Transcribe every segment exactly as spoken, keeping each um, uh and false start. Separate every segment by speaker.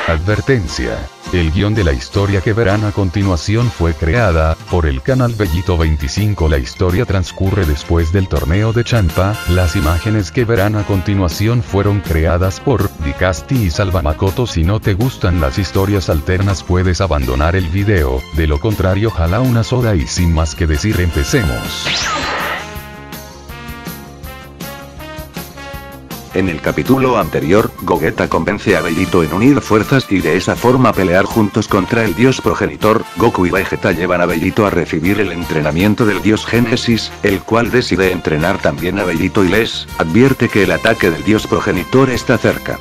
Speaker 1: Advertencia. El guión de la historia que verán a continuación fue creada por el canal Bellito veinticinco. La historia transcurre después del torneo de Champa. Las imágenes que verán a continuación fueron creadas por Dicasti y Salva Makoto. Si no te gustan las historias alternas puedes abandonar el video, de lo contrario jala una soda y sin más que decir empecemos.
Speaker 2: En el capítulo anterior, Gogeta convence a Bellito en unir fuerzas y de esa forma pelear juntos contra el dios progenitor. Goku y Vegeta llevan a Bellito a recibir el entrenamiento del dios Génesis, el cual decide entrenar también a Bellito y les advierte que el ataque del dios progenitor está cerca.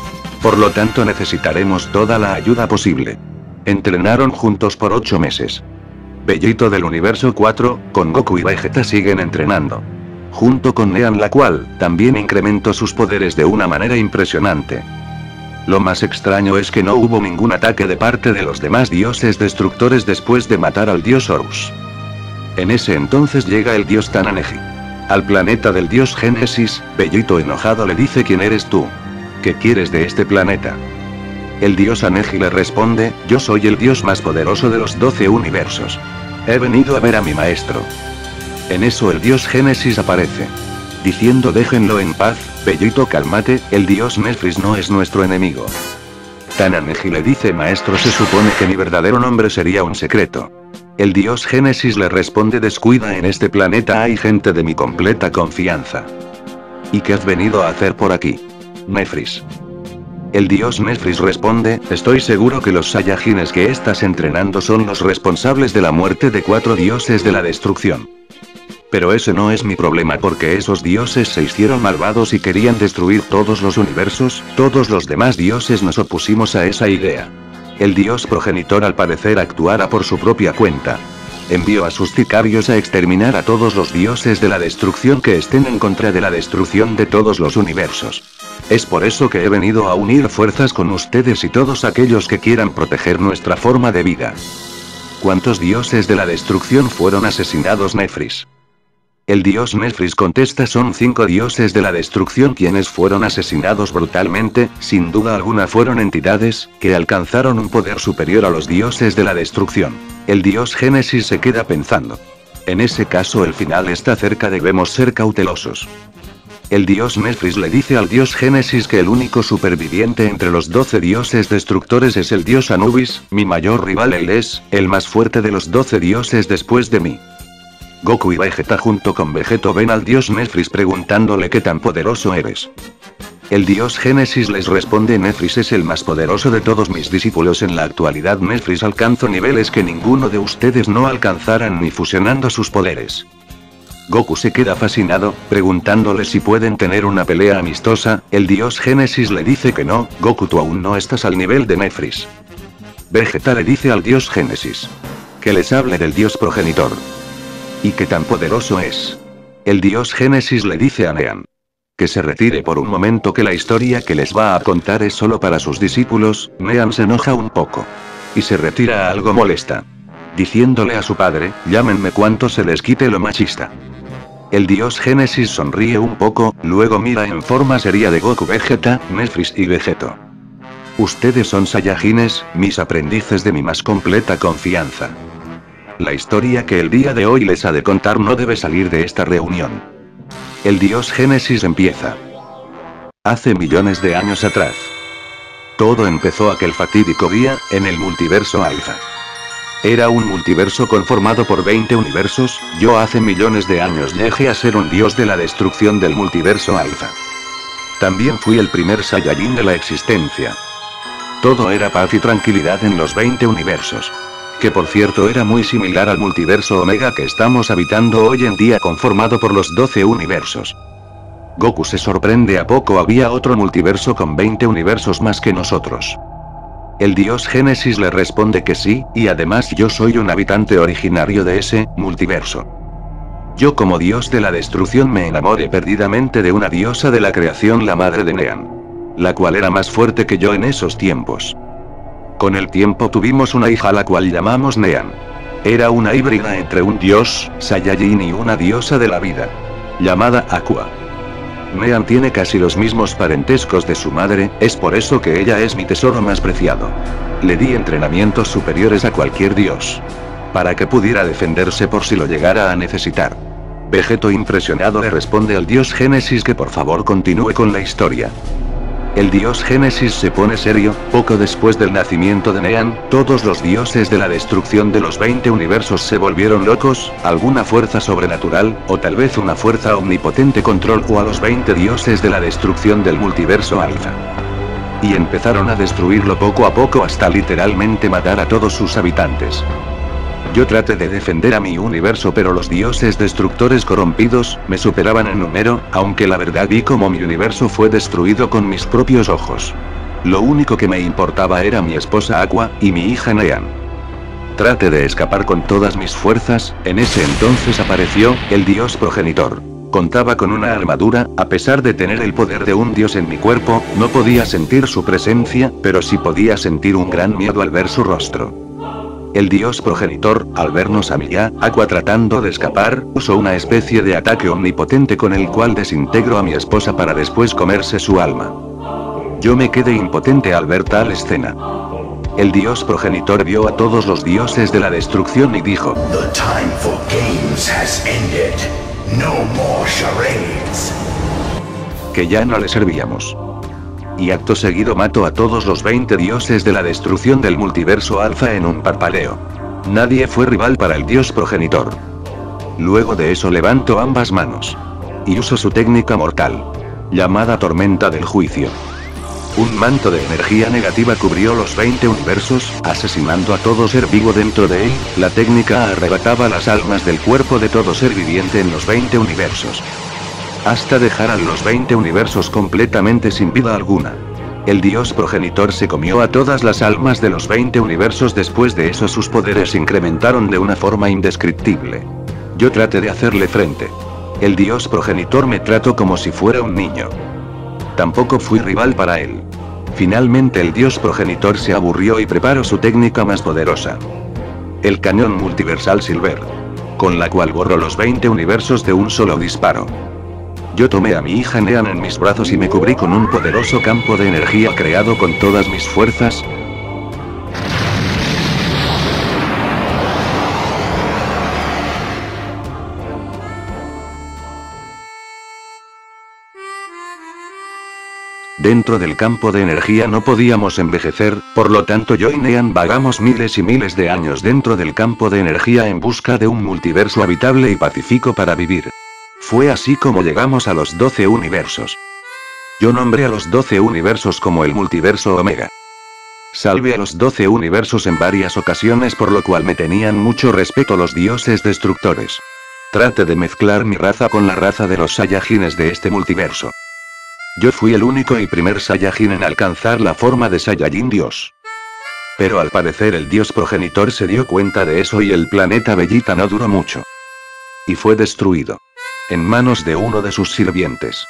Speaker 2: Por lo tanto necesitaremos toda la ayuda posible. Entrenaron juntos por ocho meses. Bellito del universo cuatro, con Goku y Vegeta siguen entrenando. Junto con Nean, la cual también incrementó sus poderes de una manera impresionante. Lo más extraño es que no hubo ningún ataque de parte de los demás dioses destructores después de matar al dios Horus. En ese entonces llega el dios Tananeji al planeta del dios Génesis. Bellito enojado le dice: ¿quién eres tú? ¿Qué quieres de este planeta? El dios Aneji le responde: yo soy el dios más poderoso de los doce universos. He venido a ver a mi maestro. En eso el dios Génesis aparece, diciendo: déjenlo en paz, Bellito, cálmate, el dios Nefris no es nuestro enemigo. Tananeji le dice: maestro, se supone que mi verdadero nombre sería un secreto. El dios Génesis le responde: descuida, en este planeta hay gente de mi completa confianza. ¿Y qué has venido a hacer por aquí, Nefris? El dios Nefris responde: estoy seguro que los Saiyajines que estás entrenando son los responsables de la muerte de cuatro dioses de la destrucción. Pero ese no es mi problema, porque esos dioses se hicieron malvados y querían destruir todos los universos. Todos los demás dioses nos opusimos a esa idea. El dios progenitor al parecer actuara por su propia cuenta. Envió a sus sicarios a exterminar a todos los dioses de la destrucción que estén en contra de la destrucción de todos los universos. Es por eso que he venido a unir fuerzas con ustedes y todos aquellos que quieran proteger nuestra forma de vida. ¿Cuántos dioses de la destrucción fueron asesinados, Nefris? El dios Nefris contesta: son cinco dioses de la destrucción quienes fueron asesinados brutalmente. Sin duda alguna fueron entidades que alcanzaron un poder superior a los dioses de la destrucción. El dios Génesis se queda pensando. En ese caso el final está cerca, debemos ser cautelosos. El dios Nefris le dice al dios Génesis que el único superviviente entre los doce dioses destructores es el dios Anubis, mi mayor rival. Él es el más fuerte de los doce dioses después de mí. Goku y Vegeta junto con Vegeto ven al dios Nefris preguntándole: ¿qué tan poderoso eres? El dios Génesis les responde: Nefris es el más poderoso de todos mis discípulos. En la actualidad Nefris alcanza niveles que ninguno de ustedes no alcanzarán ni fusionando sus poderes. Goku se queda fascinado, preguntándole si pueden tener una pelea amistosa. El dios Génesis le dice que no: Goku, tú aún no estás al nivel de Nefris. Vegeta le dice al dios Génesis que les hable del dios progenitor. ¿Y qué tan poderoso es? El dios Génesis le dice a Nean que se retire por un momento, que la historia que les va a contar es solo para sus discípulos. Nean se enoja un poco y se retira algo molesta, diciéndole a su padre: llámenme cuanto se les quite lo machista. El dios Génesis sonríe un poco, luego mira en forma seria de Goku, Vegeta, Nefris y Vegeto. Ustedes son Saiyajines, mis aprendices de mi más completa confianza. La historia que el día de hoy les ha de contar no debe salir de esta reunión. El dios Génesis empieza. Hace millones de años atrás. Todo empezó aquel fatídico día, en el multiverso Alpha. Era un multiverso conformado por veinte universos. Yo hace millones de años llegué a ser un dios de la destrucción del multiverso Alpha. También fui el primer Saiyajin de la existencia. Todo era paz y tranquilidad en los veinte universos. Que por cierto era muy similar al multiverso Omega que estamos habitando hoy en día, conformado por los doce universos. Goku se sorprende: ¿a poco había otro multiverso con veinte universos más que nosotros? El dios Génesis le responde que sí, y además yo soy un habitante originario de ese multiverso. Yo como dios de la destrucción me enamoré perdidamente de una diosa de la creación, la madre de Nean, la cual era más fuerte que yo en esos tiempos. Con el tiempo tuvimos una hija a la cual llamamos Nean. Era una híbrida entre un dios Saiyajin y una diosa de la vida, llamada Aqua. Nean tiene casi los mismos parentescos de su madre, es por eso que ella es mi tesoro más preciado. Le di entrenamientos superiores a cualquier dios, para que pudiera defenderse por si lo llegara a necesitar. Vegeto impresionado le responde al dios Génesis que por favor continúe con la historia. El dios Génesis se pone serio. Poco después del nacimiento de Nean, todos los dioses de la destrucción de los veinte universos se volvieron locos. Alguna fuerza sobrenatural, o tal vez una fuerza omnipotente controló a los veinte dioses de la destrucción del multiverso Alpha. Y empezaron a destruirlo poco a poco hasta literalmente matar a todos sus habitantes. Yo traté de defender a mi universo, pero los dioses destructores corrompidos me superaban en número, aunque la verdad vi cómo mi universo fue destruido con mis propios ojos. Lo único que me importaba era mi esposa Aqua, y mi hija Nean. Traté de escapar con todas mis fuerzas. En ese entonces apareció el dios progenitor. Contaba con una armadura. A pesar de tener el poder de un dios en mi cuerpo, no podía sentir su presencia, pero sí podía sentir un gran miedo al ver su rostro. El dios progenitor, al vernos a mí y a Aqua tratando de escapar, usó una especie de ataque omnipotente con el cual desintegró a mi esposa para después comerse su alma. Yo me quedé impotente al ver tal escena. El dios progenitor vio a todos los dioses de la destrucción y dijo:
Speaker 3: The time for games has ended. No more charades.
Speaker 2: Que ya no le servíamos. Y acto seguido mató a todos los veinte dioses de la destrucción del multiverso Alpha en un parpadeo. Nadie fue rival para el dios progenitor. Luego de eso levantó ambas manos. Y usó su técnica mortal, llamada Tormenta del Juicio. Un manto de energía negativa cubrió los veinte universos, asesinando a todo ser vivo dentro de él. La técnica arrebataba las almas del cuerpo de todo ser viviente en los veinte universos, hasta dejar a los veinte universos completamente sin vida alguna. El dios progenitor se comió a todas las almas de los veinte universos. Después de eso sus poderes incrementaron de una forma indescriptible. Yo traté de hacerle frente. El dios progenitor me trató como si fuera un niño. Tampoco fui rival para él. Finalmente el dios progenitor se aburrió y preparó su técnica más poderosa, el cañón multiversal Silver, con la cual borró los veinte universos de un solo disparo. Yo tomé a mi hija Nean en mis brazos y me cubrí con un poderoso campo de energía creado con todas mis fuerzas. Dentro del campo de energía no podíamos envejecer, por lo tanto yo y Nean vagamos miles y miles de años dentro del campo de energía en busca de un multiverso habitable y pacífico para vivir. Fue así como llegamos a los doce universos. Yo nombré a los doce universos como el multiverso Omega. Salvé a los doce universos en varias ocasiones, por lo cual me tenían mucho respeto los dioses destructores. Traté de mezclar mi raza con la raza de los Saiyajines de este multiverso. Yo fui el único y primer Saiyajin en alcanzar la forma de Saiyajin Dios. Pero al parecer el dios progenitor se dio cuenta de eso y el planeta Bellita no duró mucho. Y fue destruido en manos de uno de sus sirvientes.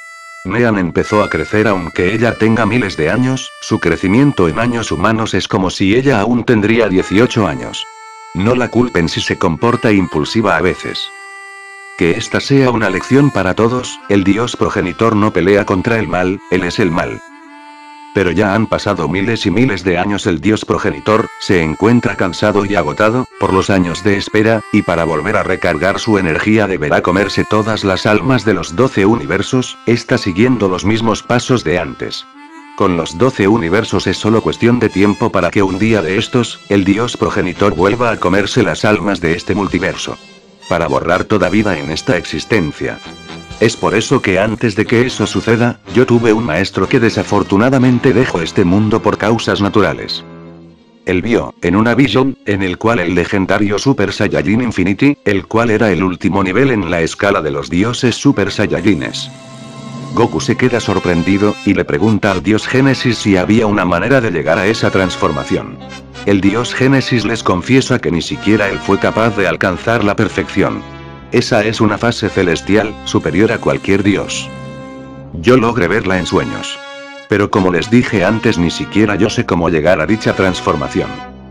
Speaker 2: Nean empezó a crecer aunque ella tenga miles de años. Su crecimiento en años humanos es como si ella aún tendría dieciocho años. No la culpen si se comporta impulsiva a veces. Que esta sea una lección para todos. El dios progenitor no pelea contra el mal, él es el mal. Pero ya han pasado miles y miles de años. El dios progenitor se encuentra cansado y agotado por los años de espera, y para volver a recargar su energía deberá comerse todas las almas de los doce universos. Está siguiendo los mismos pasos de antes. Con los doce universos es solo cuestión de tiempo para que un día de estos, el dios progenitor vuelva a comerse las almas de este multiverso, para borrar toda vida en esta existencia. Es por eso que antes de que eso suceda, yo tuve un maestro que desafortunadamente dejó este mundo por causas naturales. Él vio, en una visión, en el cual el legendario Super Saiyajin Infinity, el cual era el último nivel en la escala de los dioses Super Saiyajines. Goku se queda sorprendido, y le pregunta al dios Génesis si había una manera de llegar a esa transformación. El dios Génesis les confiesa que ni siquiera él fue capaz de alcanzar la perfección. Esa es una fase celestial, superior a cualquier dios. Yo logré verla en sueños. Pero como les dije antes, ni siquiera yo sé cómo llegar a dicha transformación.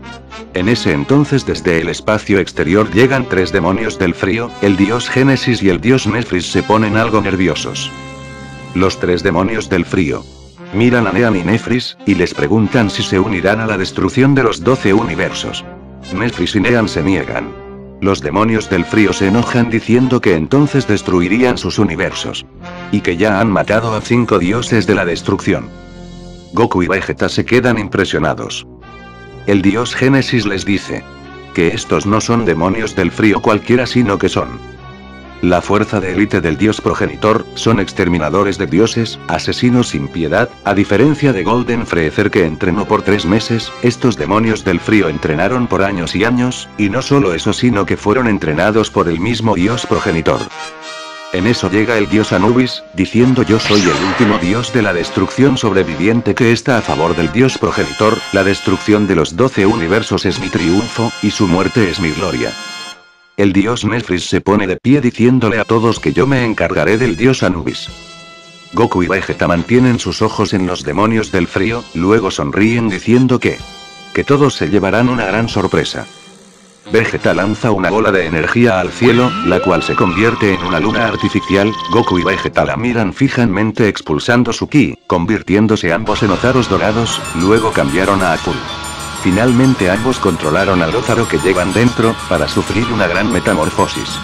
Speaker 2: En ese entonces desde el espacio exterior llegan tres demonios del frío. El dios Génesis y el dios Nefris se ponen algo nerviosos. Los tres demonios del frío miran a Nean y Nefris, y les preguntan si se unirán a la destrucción de los doce universos. Nefris y Nean se niegan. Los demonios del frío se enojan diciendo que entonces destruirían sus universos. Y que ya han matado a cinco dioses de la destrucción. Goku y Vegeta se quedan impresionados. El dios Génesis les dice que estos no son demonios del frío cualquiera, sino que son la fuerza de élite del dios progenitor, son exterminadores de dioses, asesinos sin piedad. A diferencia de Golden Freezer, que entrenó por tres meses, estos demonios del frío entrenaron por años y años, y no solo eso, sino que fueron entrenados por el mismo dios progenitor. En eso llega el dios Anubis, diciendo: yo soy el último dios de la destrucción sobreviviente que está a favor del dios progenitor, la destrucción de los doce universos es mi triunfo, y su muerte es mi gloria. El dios Nefris se pone de pie diciéndole a todos que yo me encargaré del dios Anubis. Goku y Vegeta mantienen sus ojos en los demonios del frío, luego sonríen diciendo que que todos se llevarán una gran sorpresa. Vegeta lanza una bola de energía al cielo, la cual se convierte en una luna artificial. Goku y Vegeta la miran fijamente expulsando su ki, convirtiéndose ambos en Ozaros dorados, luego cambiaron a azul. Finalmente ambos controlaron al Ozaro que llevan dentro, para sufrir una gran metamorfosis.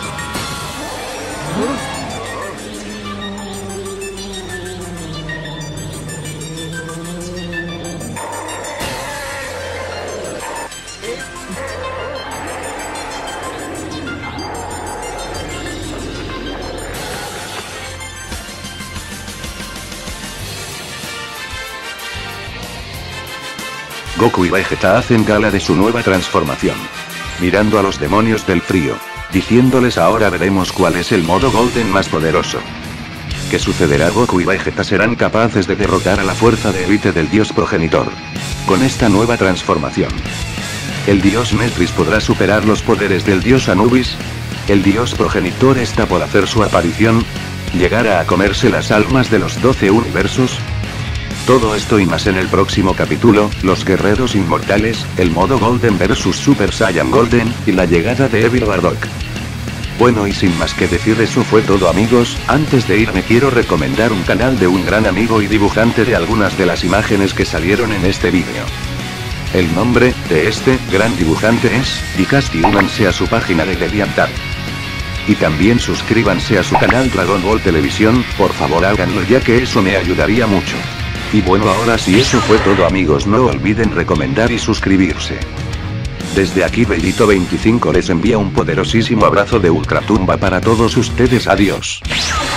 Speaker 2: Goku y Vegeta hacen gala de su nueva transformación. Mirando a los demonios del frío. Diciéndoles: ahora veremos cuál es el modo Golden más poderoso. ¿Qué sucederá? Goku y Vegeta serán capaces de derrotar a la fuerza de élite del dios progenitor. Con esta nueva transformación, ¿el dios Nefris podrá superar los poderes del dios Anubis? ¿El dios progenitor está por hacer su aparición? ¿Llegará a comerse las almas de los doce universos? Todo esto y más en el próximo capítulo: los guerreros inmortales, el modo Golden versus Super Saiyan Golden, y la llegada de Evil Bardock. Bueno, y sin más que decir, eso fue todo, amigos. Antes de irme quiero recomendar un canal de un gran amigo y dibujante de algunas de las imágenes que salieron en este vídeo. El nombre de este gran dibujante es Dicast, y únanse a su página de DeviantArt. Y también suscríbanse a su canal Dragon Ball Televisión, por favor háganlo, ya que eso me ayudaría mucho. Y bueno, ahora sí, eso fue todo, amigos, no olviden recomendar y suscribirse. Desde aquí Bellito veinticinco les envía un poderosísimo abrazo de Ultratumba para todos ustedes, adiós.